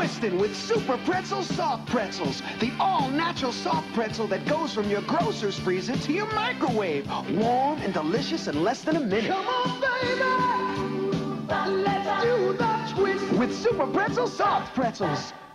Twistin with Super Pretzel Soft Pretzels. The all-natural soft pretzel that goes from your grocer's freezer to your microwave. Warm and delicious in less than a minute. Come on, baby, let's do the twist With Super Pretzel Soft Pretzels.